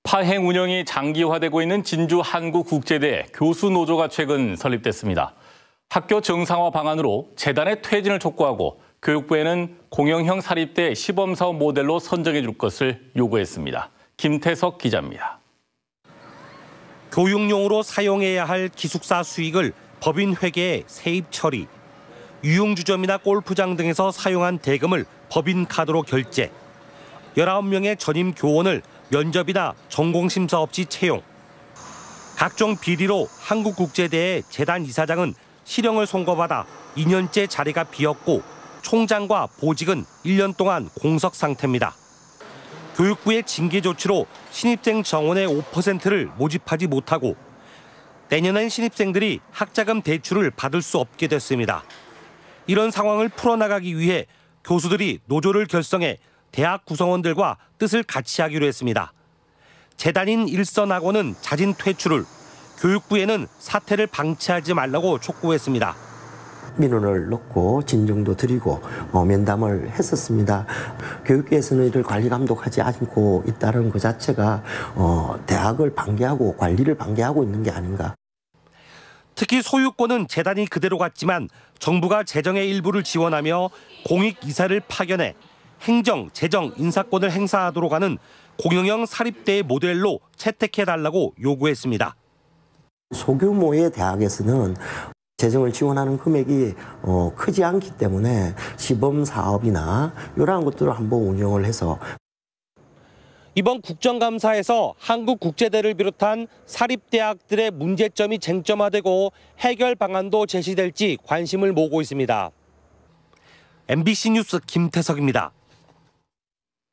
파행 운영이 장기화되고 있는 진주 한국국제대 교수노조가 최근 설립됐습니다. 학교 정상화 방안으로 재단의 퇴진을 촉구하고 교육부에는 공영형 사립대 시범사업 모델로 선정해 줄 것을 요구했습니다. 김태석 기자입니다. 교육용으로 사용해야 할 기숙사 수익을 법인 회계에 세입 처리, 유흥주점이나 골프장 등에서 사용한 대금을 법인 카드로 결제, 19명의 전임 교원을 면접이나 전공심사 없이 채용, 각종 비리로 한국국제대의 재단 이사장은 실형을 선고받아 2년째 자리가 비었고 총장과 보직은 1년 동안 공석 상태입니다. 교육부의 징계 조치로 신입생 정원의 5%를 모집하지 못하고 내년엔 신입생들이 학자금 대출을 받을 수 없게 됐습니다. 이런 상황을 풀어나가기 위해 교수들이 노조를 결성해 대학 구성원들과 뜻을 같이 하기로 했습니다. 재단인 일선학원은 자진 퇴출을, 교육부에는 사태를 방치하지 말라고 촉구했습니다. 민원을 넣고 진정도 드리고 면담을 했었습니다. 교육계에서는 이를 관리 감독하지 않고 있다는 것 자체가 대학을 방해하고 관리를 방해하고 있는 게 아닌가. 특히 소유권은 재단이 그대로 갔지만 정부가 재정의 일부를 지원하며 공익이사를 파견해 행정, 재정, 인사권을 행사하도록 하는 공영형 사립대의 모델로 채택해달라고 요구했습니다. 소규모의 대학에서는 재정을 지원하는 금액이 크지 않기 때문에 시범 사업이나 이러한 것들을 한번 운영을 해서 이번 국정감사에서 한국국제대를 비롯한 사립대학들의 문제점이 쟁점화되고 해결 방안도 제시될지 관심을 모으고 있습니다. MBC 뉴스 김태석입니다.